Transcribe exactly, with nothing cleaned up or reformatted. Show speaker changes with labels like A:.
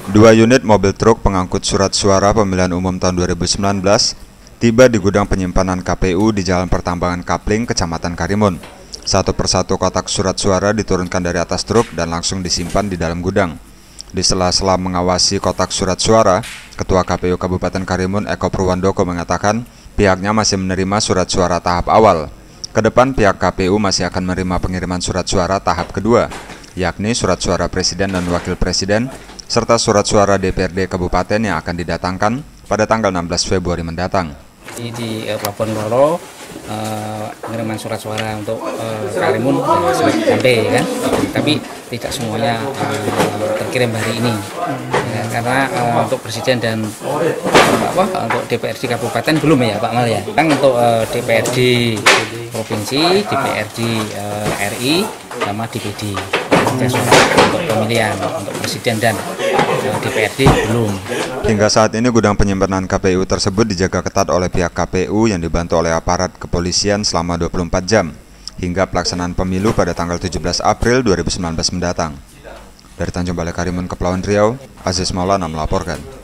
A: Dua unit mobil truk pengangkut surat suara pemilihan umum tahun dua ribu sembilan belas tiba di gudang penyimpanan K P U di Jalan Pertambangan Kapling, Kecamatan Karimun. Satu persatu kotak surat suara diturunkan dari atas truk dan langsung disimpan di dalam gudang. Di sela-sela mengawasi kotak surat suara, Ketua K P U Kabupaten Karimun Eko Purwandoko mengatakan pihaknya masih menerima surat suara tahap awal. Kedepan pihak K P U masih akan menerima pengiriman surat suara tahap kedua, yakni surat suara Presiden dan Wakil Presiden, serta surat suara D P R D Kabupaten yang akan didatangkan pada tanggal enam belas Februari mendatang.
B: Di, di uh, Pelabuhan Roro, uh, pengiriman surat suara untuk uh, Karimun uh, sampai kan, tapi tidak semuanya uh, terkirim hari ini, ya, karena uh, untuk Presiden dan uh, apa untuk D P R D Kabupaten belum ya Pak Mal ya. Kan untuk uh, D P R D Provinsi, D P R D uh, R I, sama D P D. Untuk pemilihan untuk Presiden dan uh, D P R D belum.
A: Hingga saat ini gudang penyimpanan K P U tersebut dijaga ketat oleh pihak K P U yang dibantu oleh aparat kepolisian selama dua puluh empat jam hingga pelaksanaan pemilu pada tanggal tujuh belas April dua ribu sembilan belas mendatang. Dari Tanjung Balai Karimun, Kepulauan Riau, Aziz Maulana melaporkan.